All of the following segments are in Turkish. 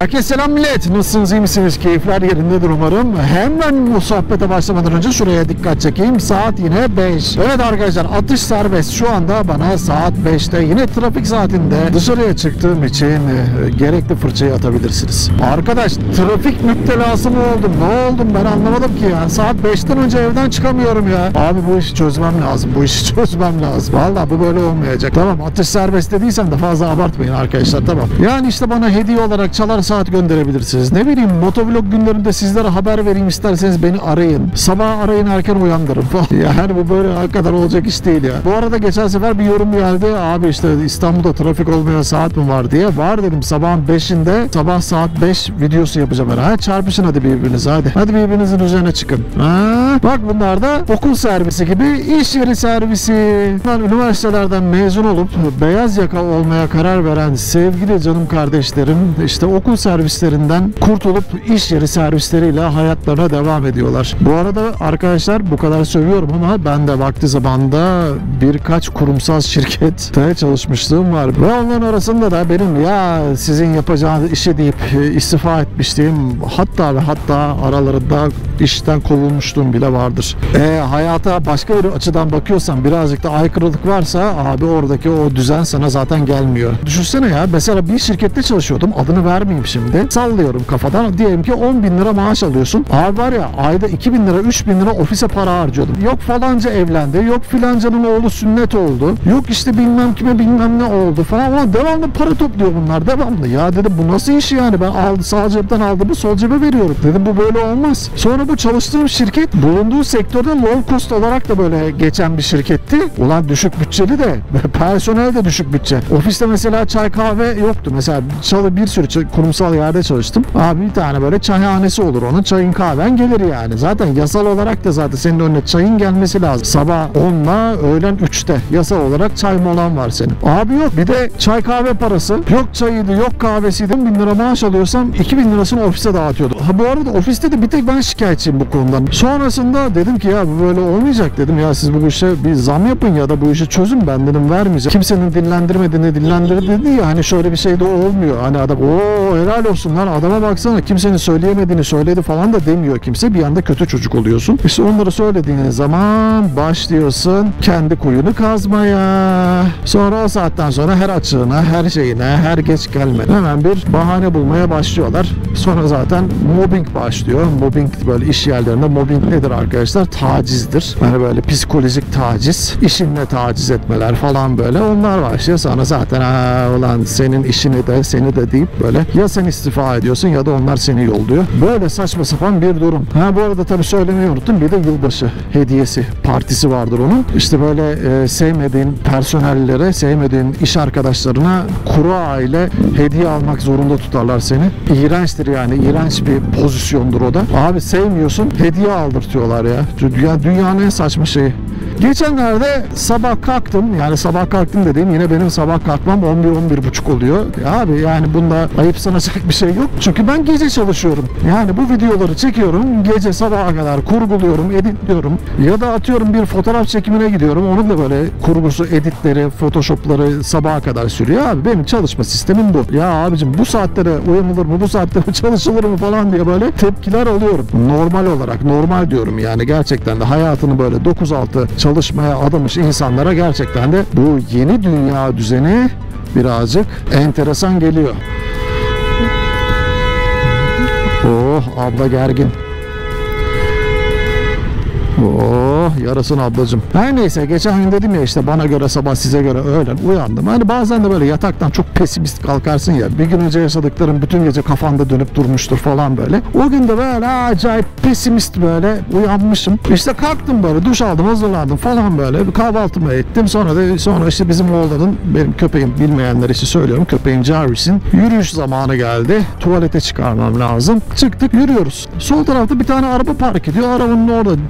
Herkese selam millet. Nasılsınız, iyi misiniz? Keyifler yerindedir umarım. Hemen bu sohbete başlamadan önce şuraya dikkat çekeyim. Saat yine 5. Evet arkadaşlar, atış serbest. Şu anda bana saat 5'te yine trafik saatinde dışarıya çıktığım için gerekli fırçayı atabilirsiniz. Arkadaş, trafik müptelası mı oldum? Ne oldum ben anlamadım ki ya. Saat 5'ten önce evden çıkamıyorum ya. Abi bu işi çözmem lazım. Bu işi çözmem lazım. Vallahi bu böyle olmayacak. Tamam, atış serbest dediysen de fazla abartmayın arkadaşlar, tamam. Yani işte bana hediye olarak çalar saat gönderebilirsiniz. Ne bileyim, motovlog günlerinde sizlere haber vereyim, isterseniz beni arayın. Sabah arayın, erken uyandırın falan. Yani bu böyle kadar olacak iş değil ya. Bu arada geçen sefer bir yorum geldi. Abi işte İstanbul'da trafik olmayan saat mi var diye. Var dedim, sabahın 5'inde sabah saat 5 videosu yapacağım ben. Ha, çarpışın hadi birbirinize hadi. Hadi birbirinizin üzerine çıkın. Ha, bak bunlar da okul servisi gibi iş yeri servisi. Ben üniversitelerden mezun olup beyaz yaka olmaya karar veren sevgili canım kardeşlerim işte okul servislerinden kurtulup iş yeri servisleriyle hayatlarına devam ediyorlar. Bu arada arkadaşlar, bu kadar sövüyorum ama ben de vakti zamanında birkaç kurumsal şirkette çalışmışlığım var. Ve onların arasında da benim ya sizin yapacağınız işi deyip istifa etmişliğim, hatta ve hatta aralarında işten kovulmuşluğum bile vardır. Hayata başka bir açıdan bakıyorsan, birazcık da aykırılık varsa abi oradaki o düzen sana zaten gelmiyor. Düşünsene ya, mesela bir şirkette çalışıyordum, adını vermeyeyim şimdi. Sallıyorum kafadan. Diyelim ki 10.000 lira maaş alıyorsun. Abi var ya, ayda 2.000 lira 3.000 lira ofise para harcıyordum. Yok falanca evlendi. Yok filancanın oğlu sünnet oldu. Yok işte bilmem kime bilmem ne oldu falan. Ulan devamlı para topluyor bunlar. Devamlı. Ya dedim, bu nasıl iş yani? Ben sağ cepten aldığımı sol cebe veriyorum. Dedim bu böyle olmaz. Sonra bu çalıştığım şirket bulunduğu sektörde low cost olarak da böyle geçen bir şirketti. Ulan düşük bütçeli de personel de düşük bütçe. Ofiste mesela çay kahve yoktu. Mesela bir sürü kurumsal yerde çalıştım. Abi bir tane böyle çayhanesi olur, onun çayın kahven gelir yani. Zaten yasal olarak da zaten senin önüne çayın gelmesi lazım. Sabah 10'la öğlen 3'te yasal olarak çay molan var senin. Abi yok, bir de çay kahve parası. Yok çayıydı, yok kahvesiydi. 10.000 lira maaş alıyorsam 2.000 lirasını ofiste dağıtıyordu. Ha bu arada ofiste de bir tek ben şikayetçiyim bu konudan. Sonrasında dedim ki ya bu böyle olmayacak dedim. Ya siz bu işe bir zam yapın ya da bu işi çözün, ben dedim vermeyeceğim. Kimsenin dinlendirmediğini dillendirdi dedi ya, hani şöyle bir şey de olmuyor. Hani adam helal olsun lan, adama baksana, kimsenin söyleyemediğini söyledi falan da demiyor kimse. Bir anda kötü çocuk oluyorsun. İşte onları söylediğin zaman başlıyorsun kendi kuyunu kazmaya. Sonra o saatten sonra her açığına, her şeyine, her geç gelmeden hemen bir bahane bulmaya başlıyorlar. Sonra zaten mobbing başlıyor. Mobbing, böyle iş yerlerinde mobbing nedir arkadaşlar? Tacizdir. Yani böyle psikolojik taciz, işinle taciz etmeler falan böyle. Onlar başlıyor. Sonra zaten ulan senin işini de seni de deyip böyle ya sen istifa ediyorsun ya da onlar seni yolluyor. Böyle saçma sapan bir durum. Ha bu arada tabii söylemeyi unuttum. Bir de yılbaşı hediyesi partisi vardır onun. İşte böyle sevmediğin personellere, sevmediğin iş arkadaşlarına kuru aile hediye almak zorunda tutarlar seni. İğrençtir yani. İğrenç bir pozisyondur o da. Abi sevmiyorsun, hediye aldırtıyorlar ya. Dünyanın en saçma şeyi. Geçenlerde sabah kalktım, yani sabah kalktım dediğim yine benim sabah kalkmam 11-11.30 oluyor. Abi yani bunda ayıp sanacak bir şey yok. Çünkü ben gece çalışıyorum. Yani bu videoları çekiyorum, gece sabaha kadar kurguluyorum, editliyorum. Ya da atıyorum bir fotoğraf çekimine gidiyorum. Onun da böyle kurgusu, editleri, photoshopları sabaha kadar sürüyor. Abi benim çalışma sistemim bu. Ya abicim bu saatlere uyanılır mı, bu saatlere çalışılır mı falan diye böyle tepkiler alıyorum. Normal olarak, normal diyorum yani, gerçekten de hayatını böyle 9-6 çalışmaya adamış insanlara gerçekten de bu yeni dünya düzeni birazcık enteresan geliyor. Oh abla gergin. Oh yarasın ablacığım. Her neyse, geçen gün dedim ya işte bana göre sabah, size göre öğlen uyandım. Hani bazen de böyle yataktan çok pesimist kalkarsın ya. Bir gün önce yaşadıklarım bütün gece kafanda dönüp durmuştur falan böyle. O gün de böyle acayip pesimist böyle uyanmışım. İşte kalktım böyle, duş aldım, hazırlandım falan böyle. Bir kahvaltımı ettim. Sonra işte bizim oğlanın, benim köpeğim, bilmeyenler için söylüyorum, köpeğim Jarvis'in yürüyüş zamanı geldi. Tuvalete çıkarmam lazım. Çıktık, yürüyoruz. Sol tarafta bir tane araba park ediyor. Arabanın orada beni gördü.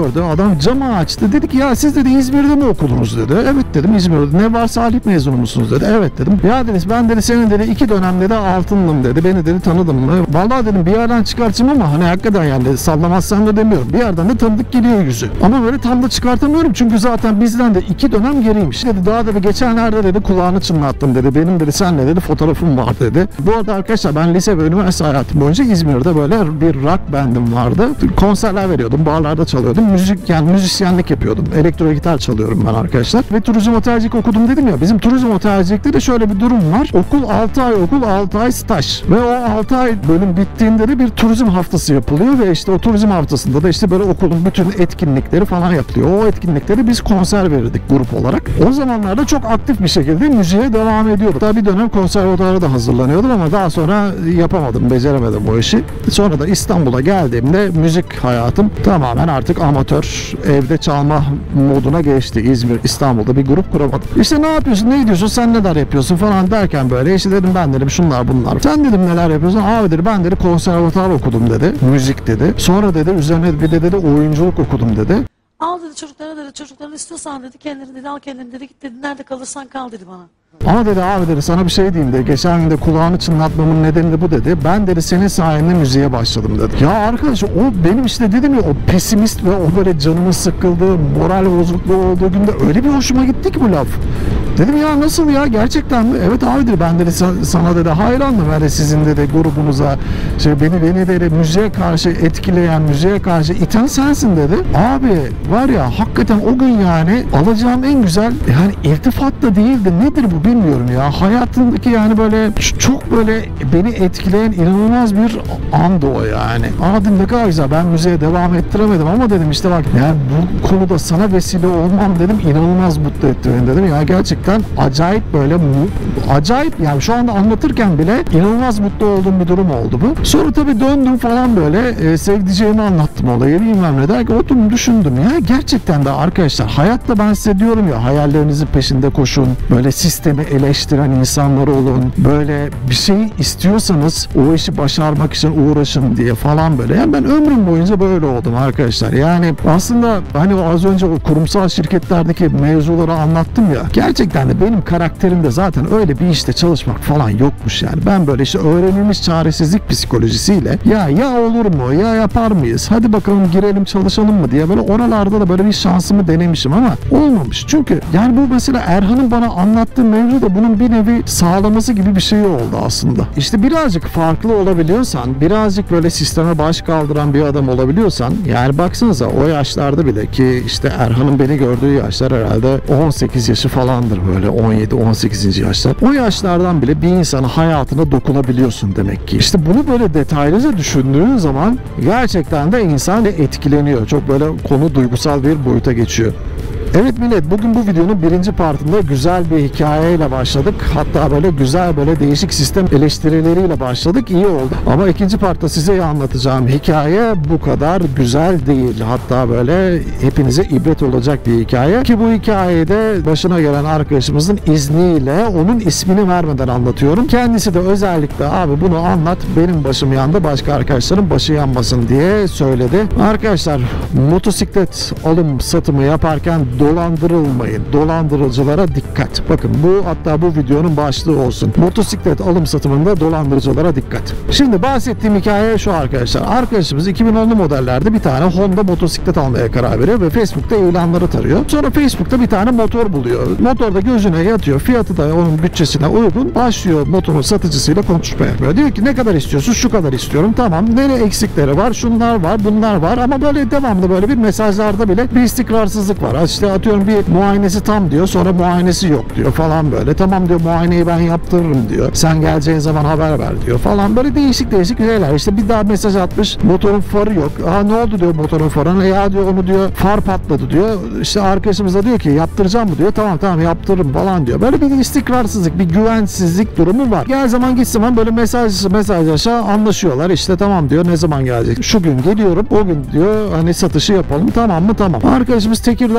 gördü. Adam camı açtı. Dedi ki ya siz dedi İzmir'de mi okudunuz dedi. Evet dedim İzmir'de. Ne var Salih mezunu musunuz dedi. Evet dedim. Ya dedi ben dedi senin dedi 2 dönemde de altındım dedi. Beni dedi tanıdın mı? Vallahi dedim bir yerden çıkartacağım ama hani hakikaten yani sallamazsan da demiyorum. Bir yerden de tanıdık geliyor yüzü. Ama böyle tam da çıkartamıyorum çünkü zaten bizden de 2 dönem geriymiş. Dedi daha da geçenlerde dedi kulağını çınlattım dedi. Benim dedi senle dedi fotoğrafım var dedi. Bu arada arkadaşlar ben lise ve üniversite hayatım boyunca İzmir'de böyle bir rock bandım vardı. Konserler veriyordum. Barlarda çalıyordum. Müzisyenlik yapıyordum. Elektro gitar çalıyorum ben arkadaşlar. Ve turizm otelcilik okudum dedim ya. Bizim turizm otelcilikte de şöyle bir durum var. Okul 6 ay okul 6 ay staj. Ve o 6 ay bölüm bittiğinde de bir turizm haftası yapılıyor ve işte o turizm haftasında da işte böyle okulun bütün etkinlikleri falan yapılıyor. O etkinlikleri biz konser verirdik grup olarak. O zamanlarda çok aktif bir şekilde müziğe devam ediyordum. Daha bir dönem konservatuara da hazırlanıyordum ama daha sonra yapamadım, beceremedim o işi. Sonra da İstanbul'a geldiğimde müzik hayatım tamamen artık amatör, evde çalma moduna geçti. İstanbul'da bir grup kuramadım. İşte ne yapıyorsun, ne ediyorsun, sen neler yapıyorsun falan derken böyle işte dedim ben dedim şunlar bunlar. Sen dedim neler yapıyorsun? Abi dedi ben dedi konservatuar okudum dedi. Müzik dedi. Sonra dedi üzerine bir de dedi oyunculuk okudum dedi. Al dedi çocuklarını istiyorsan dedi kendini dedi al kendini dedi git dedi nerede kalırsan kal dedi bana. Ama dedi abi dedi sana bir şey diyeyim dedi. Geçen gün de kulağını çınlatmamın nedeni de bu dedi. Ben dedi senin sayende müziğe başladım dedi. Ya arkadaş o benim işte dedim ya o pesimist ve o böyle canımın sıkıldığı, moral bozukluğu olduğu günde öyle bir hoşuma gitti ki bu laf. Dedim ya nasıl ya gerçekten mi? Evet abi dedi ben dedi sana dedi hayranım yani sizin dedi grubunuza beni dedi müziğe karşı etkileyen, müziğe karşı iten sensin dedi. Abi var ya hakikaten o gün yani alacağım en güzel yani iltifat da değildi nedir bu bilmiyorum ya. Hayatımdaki yani böyle çok böyle beni etkileyen inanılmaz bir andı o yani. Dedim ne kadar güzel ben müziğe devam ettiremedim ama dedim işte bak yani bu konuda sana vesile olmam dedim inanılmaz mutlu etti beni dedim ya gerçekten acayip böyle acayip yani şu anda anlatırken bile inanılmaz mutlu olduğum bir durum oldu bu. Sonra tabii döndüm falan böyle sevdiceğimi anlattım olayı bilmem ne derken oturdum düşündüm ya gerçekten de arkadaşlar hayatta ben size diyorum ya hayallerinizin peşinde koşun böyle sistemi eleştiren insanlar olun böyle bir şey istiyorsanız o işi başarmak için uğraşın diye falan böyle yani ben ömrüm boyunca böyle oldum arkadaşlar yani aslında hani az önce o kurumsal şirketlerdeki mevzuları anlattım ya gerçekten de benim karakterimde zaten öyle bir işte çalışmak falan yokmuş yani. Ben böyle işte öğrenilmiş çaresizlik psikolojisiyle ya olur mu ya yapar mıyız hadi bakalım girelim çalışalım mı diye böyle oralarda da böyle bir şansımı denemişim ama olmamış. Çünkü yani bu mesela Erhan'ın bana anlattığı mevzu da bunun bir nevi sağlaması gibi bir şey oldu aslında. İşte birazcık farklı olabiliyorsan birazcık böyle sisteme baş kaldıran bir adam olabiliyorsan yani baksanıza o yaşlarda bile ki işte Erhan'ın beni gördüğü yaşlar herhalde 18 yaşı falandır böyle 17-18. yaşlar. O yaşlardan bile bir insanın hayatına dokunabiliyorsun demek ki. İşte bunu böyle detaylıca düşündüğün zaman gerçekten de insan etkileniyor. Çok böyle konu duygusal bir boyuta geçiyor. Evet millet bugün bu videonun birinci partında güzel bir hikayeyle başladık. Hatta böyle güzel böyle değişik sistem eleştirileriyle başladık. İyi oldu. Ama ikinci partta size anlatacağım hikaye bu kadar güzel değil. Hatta böyle hepinize ibret olacak bir hikaye. Ki bu hikayede başına gelen arkadaşımızın izniyle onun ismini vermeden anlatıyorum. Kendisi de özellikle abi bunu anlat benim başım yandı başka arkadaşlarım başı yanmasın diye söyledi. Arkadaşlar motosiklet alım satımı yaparken dolandırılmayın. Dolandırıcılara dikkat. Bakın bu hatta bu videonun başlığı olsun. Motosiklet alım satımında dolandırıcılara dikkat. Şimdi bahsettiğim hikaye şu arkadaşlar. Arkadaşımız 2010'lu modellerde bir tane Honda motosiklet almaya karar veriyor ve Facebook'ta ilanları tarıyor. Sonra Facebook'ta bir tane motor buluyor. Motor da gözüne yatıyor. Fiyatı da onun bütçesine uygun. Başlıyor motorun satıcısıyla konuşmaya yapıyor. Diyor ki ne kadar istiyorsun? Şu kadar istiyorum. Tamam. Nereye eksikleri var? Şunlar var. Bunlar var. Ama böyle devamlı böyle bir mesajlarda bile bir istikrarsızlık var. İşte atıyorum bir muayenesi tam diyor. Sonra muayenesi yok diyor falan böyle. Tamam diyor muayeneyi ben yaptırırım diyor. Sen geleceğin zaman haber ver diyor falan. Böyle değişik şeyler. İşte bir daha mesaj atmış. Motorun farı yok. Ne oldu diyor motorun farına. Ya diyor onu diyor far patladı diyor. İşte arkadaşımız da diyor ki yaptıracağım mı diyor. Tamam yaptırırım falan diyor. Böyle bir istikrarsızlık, bir güvensizlik durumu var. Gel zaman git zaman böyle mesajlaşa anlaşıyorlar. İşte tamam diyor ne zaman gelecek? Şu gün geliyorum. O gün diyor hani satışı yapalım. Tamam mı? Tamam. Arkadaşımız Tekirdağ taraflarına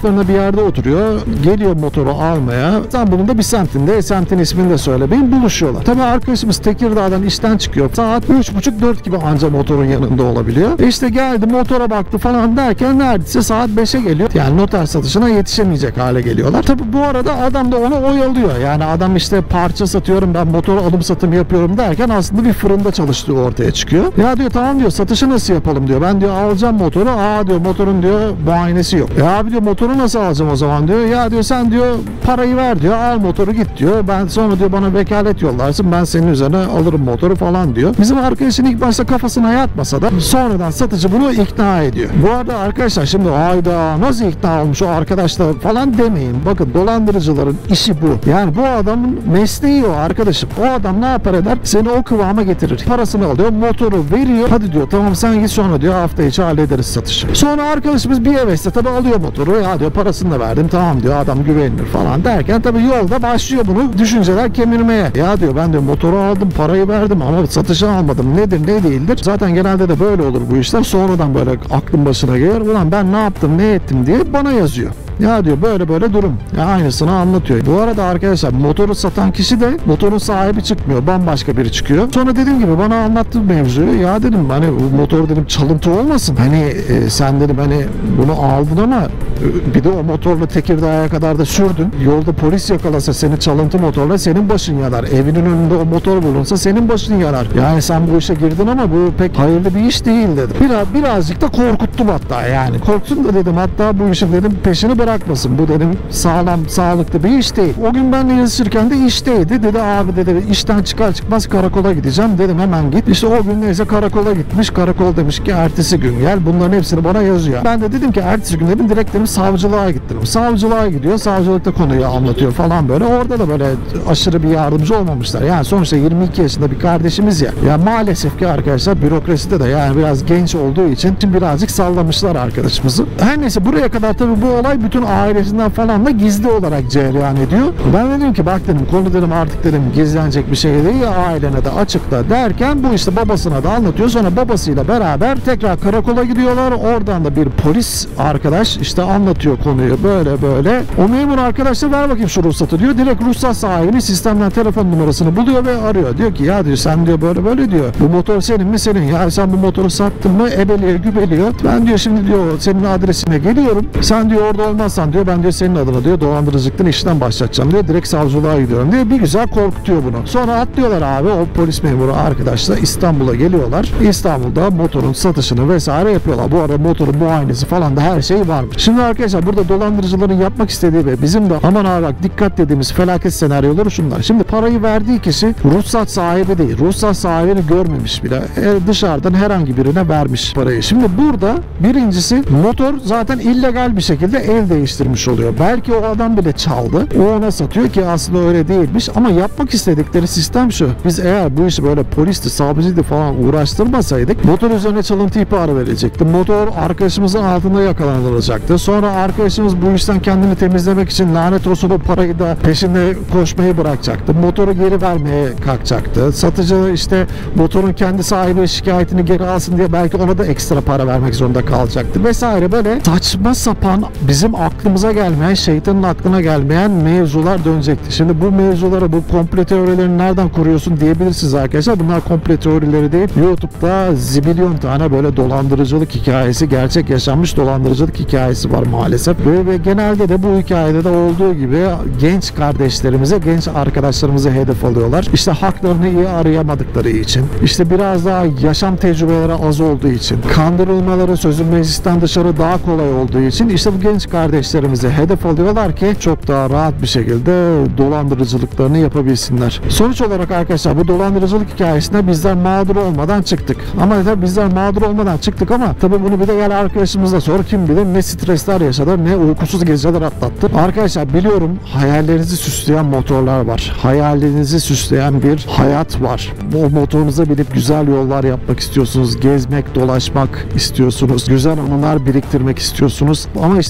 yakınlarında bir yerde oturuyor. Geliyor motoru almaya. İstanbul'un da bir semtinde, semtin ismini de söylemeyin, buluşuyorlar. Tabii arkadaşımız Tekirdağ'dan işten çıkıyor. Saat 3.30-4 gibi anca motorun yanında olabiliyor. İşte geldi, motora baktı falan derken neredeyse saat 5'e geliyor. Yani noter satışına yetişemeyecek hale geliyorlar. Tabii bu arada adam da onu oyalıyor. Yani adam işte parça satıyorum, ben motoru alım satım yapıyorum derken aslında bir fırında çalıştığı ortaya çıkıyor. Ya diyor tamam diyor, satışı nasıl yapalım diyor. Ben diyor alacağım motoru. Aa diyor, motorun diyor muayenesi yok. Ya abi diyor, motoru nasıl alacağım o zaman diyor. Ya diyor sen diyor parayı ver diyor, al motoru git diyor. Ben sonra diyor bana vekalet yollarsın, ben senin üzerine alırım motoru falan diyor. Bizim arkadaşın ilk başta kafasına yatmasa da sonradan satıcı bunu ikna ediyor. Bu arada arkadaşlar şimdi ayda nasıl ikna olmuş o arkadaşlar falan demeyin. Bakın dolandırıcıların işi bu. Yani bu adamın mesleği o arkadaşım. O adam ne yapar eder? Seni o kıvama getirir. Parasını alıyor, motoru veriyor. Hadi diyor tamam sen git, sonra diyor hafta içi hallederiz satışı. Sonra arkadaşımız bir hevesle tabii alıyor motoru. Ya diyor parasını da verdim, tamam diyor, adam güvenilir falan derken tabii yolda başlıyor bunu düşünceler kemirmeye. Ya diyor ben diyor motoru aldım, parayı verdim ama satışı almadım. Nedir ne değildir? Zaten genelde de böyle olur bu işler. Sonradan böyle aklın başına gelir. Ulan ben ne yaptım ne ettim diye bana yazıyor. Ya diyor böyle böyle durum. Ya aynısını anlatıyor. Bu arada arkadaşlar motoru satan kişi de motorun sahibi çıkmıyor. Bambaşka biri çıkıyor. Sonra dediğim gibi bana anlattı mevzuyu. Ya dedim hani bu motor dedim çalıntı olmasın. Hani sen dedim hani bunu aldın ama bir de o motorla Tekirdağ'a kadar da sürdün. Yolda polis yakalasa seni çalıntı motorla senin başın yanar. Evinin önünde o motor bulunsa senin başın yanar. Yani sen bu işe girdin ama bu pek hayırlı bir iş değil dedim. Birazcık da korkuttum hatta yani. Korktun da dedim hatta bu işin dedim peşini bırakmasın. Bu dedim sağlam, sağlıklı bir iş değil. O gün benle yazışırken de işteydi. Dedi abi dedi işten çıkar çıkmaz karakola gideceğim. Dedim hemen git. İşte o gün neyse karakola gitmiş. Karakol demiş ki ertesi gün gel. Bunların hepsini bana yazıyor. Ben de dedim ki ertesi gün dedim direkt dedim savcılığa gittim. Savcılığa gidiyor. Savcılıkta konuyu anlatıyor falan böyle. Orada da böyle aşırı bir yardımcı olmamışlar. Yani sonuçta 22 yaşında bir kardeşimiz ya. Ya maalesef ki arkadaşlar bürokraside de yani biraz genç olduğu için birazcık sallamışlar arkadaşımızı. Her neyse buraya kadar tabii bu olay bütün ailesinden falan da gizli olarak cereyan ediyor. Ben dedim ki bak dedim konu dedim artık dedim gizlenecek bir şey değil ya, ailene de açıkla derken bu işte babasına da anlatıyor. Sonra babasıyla beraber tekrar karakola gidiyorlar. Oradan da bir polis arkadaş işte anlatıyor konuyu böyle böyle. O memur arkadaş da ver bakayım şu ruhsatı diyor. Direkt ruhsat sahibini sistemden telefon numarasını buluyor ve arıyor. Diyor ki ya diyor sen diyor böyle böyle diyor. Bu motor senin mi senin? Ya sen bu motoru sattın mı? Ebeliyor gübeliyor. Ben diyor şimdi diyor senin adresine geliyorum. Sen diyor orada olmazsan diyor ben diyor senin adına diyor dolandırıcılıktan işten başlatacağım diyor. Direkt savcılığa gidiyorum diyor. Bir güzel korkutuyor bunu. Sonra atlıyorlar abi o polis memuru arkadaşlar İstanbul'a geliyorlar. İstanbul'da motorun satışını vesaire yapıyorlar. Bu arada motorun muayenesi falan da her şey varmış. Şimdi arkadaşlar burada dolandırıcıların yapmak istediği ve bizim de aman ha bak dikkat dediğimiz felaket senaryoları şunlar. Şimdi parayı verdiği kişi ruhsat sahibi değil. Ruhsat sahibini görmemiş bile. Dışarıdan herhangi birine vermiş parayı. Şimdi burada birincisi motor zaten illegal bir şekilde el değiştirmiş oluyor. Belki o adam bile çaldı. O ona satıyor ki aslında öyle değilmiş. Ama yapmak istedikleri sistem şu. Biz eğer bu işi böyle polisti, savcıydı falan uğraştırmasaydık motor üzerine çalıntı ihbarı verilecekti. Motor arkadaşımızın altında yakalanılacaktı. Sonra arkadaşımız bu işten kendini temizlemek için lanet olsun o parayı da peşinde koşmayı bırakacaktı. Motoru geri vermeye kalkacaktı. Satıcı işte motorun kendi sahibi şikayetini geri alsın diye belki ona da ekstra para vermek zorunda kalacaktı vesaire, böyle saçma sapan bizim aklımıza gelmeyen, şeytanın aklına gelmeyen mevzular dönecekti. Şimdi bu mevzuları, bu komplo teorilerini nereden kuruyorsun diyebilirsiniz arkadaşlar. Bunlar komplo teorileri değil. YouTube'da zibilyon tane böyle dolandırıcılık hikayesi, gerçek yaşanmış dolandırıcılık hikayesi var maalesef. Ve genelde de bu hikayede de olduğu gibi genç kardeşlerimize, genç arkadaşlarımıza hedef alıyorlar. İşte haklarını iyi arayamadıkları için, işte biraz daha yaşam tecrübeleri az olduğu için, kandırılmaları sözün meclisten dışarı daha kolay olduğu için işte bu genç kardeşlerimize hedef alıyorlar ki çok daha rahat bir şekilde dolandırıcılıklarını yapabilsinler. Sonuç olarak arkadaşlar bu dolandırıcılık hikayesinde bizler mağdur olmadan çıktık. Ama tabii bizler mağdur olmadan çıktık ama tabii bunu bir de gel arkadaşımızla sor, kim bilir ne stresler yaşadı, ne uykusuz geceler atlattı. Arkadaşlar biliyorum hayallerinizi süsleyen motorlar var. Hayallerinizi süsleyen bir hayat var. O motorunuza binip güzel yollar yapmak istiyorsunuz. Gezmek, dolaşmak istiyorsunuz. Güzel anılar biriktirmek istiyorsunuz. Ama işte bu istek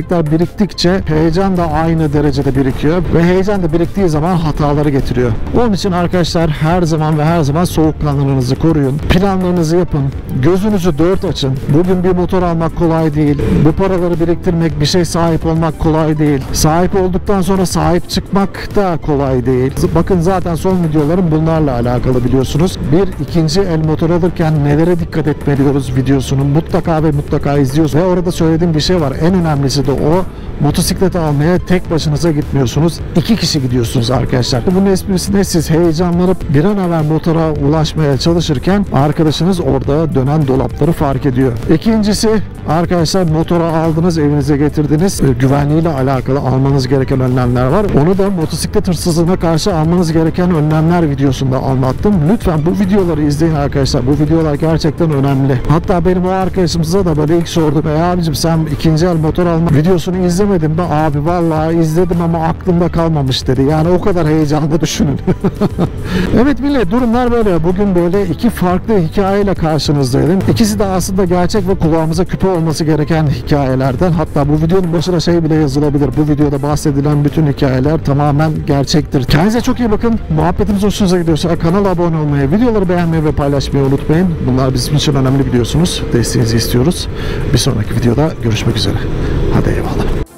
destekler biriktikçe heyecan da aynı derecede birikiyor ve heyecan da biriktiği zaman hataları getiriyor. Onun için arkadaşlar her zaman ve her zaman soğukkanlılığınızı koruyun. Planlarınızı yapın. Gözünüzü dört açın. Bugün bir motor almak kolay değil. Bu paraları biriktirmek, bir şey sahip olmak kolay değil. Sahip olduktan sonra sahip çıkmak da kolay değil. Bakın zaten son videolarım bunlarla alakalı biliyorsunuz. Bir ikinci el motor alırken nelere dikkat etmeliyoruz videosunu mutlaka ve mutlaka izliyorsunuz. Ve orada söylediğim bir şey var. En önemlisi de o. Motosikleti almaya tek başınıza gitmiyorsunuz. 2 kişi gidiyorsunuz arkadaşlar. Bunun esprisi ne? Siz heyecanlanıp bir an evvel motora ulaşmaya çalışırken arkadaşınız orada dönen dolapları fark ediyor. İkincisi arkadaşlar motoru aldınız, evinize getirdiniz. Güvenliğiyle alakalı almanız gereken önlemler var. Onu da motosiklet hırsızlığına karşı almanız gereken önlemler videosunda anlattım. Lütfen bu videoları izleyin arkadaşlar. Bu videolar gerçekten önemli. Hatta benim o arkadaşımıza da böyle ilk sordum. Abicim sen ikinci el motor alma videosunu izlemedin mi? Abi vallahi izledim ama aklımda kalmamış dedi. Yani o kadar heyecanlı düşünün. Evet millet, durumlar böyle. Bugün böyle iki farklı hikayeyle karşınızdaydım. İkisi de aslında gerçek ve kulağımıza küpe olması gereken hikayelerden. Hatta bu videonun başına şey bile yazılabilir. Bu videoda bahsedilen bütün hikayeler tamamen gerçektir. Kendinize çok iyi bakın. Muhabbetimiz hoşunuza gidiyorsa kanala abone olmayı, videoları beğenmeyi ve paylaşmayı unutmayın. Bunlar bizim için önemli biliyorsunuz. Desteğinizi istiyoruz. Bir sonraki videoda görüşmek üzere. Hadi eyvallah.